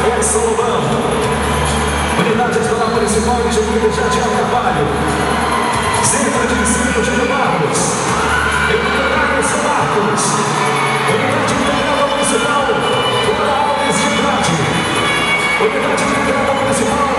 é Salomão. Unidade Escolar Municipal de Getúlio Jadiel Carvalho. Centro de Ensino Júlio Barros. Educador São Marcos. Unidade Integrada Municipal Flora Alves de Andrade. Unidade Integrada Municipal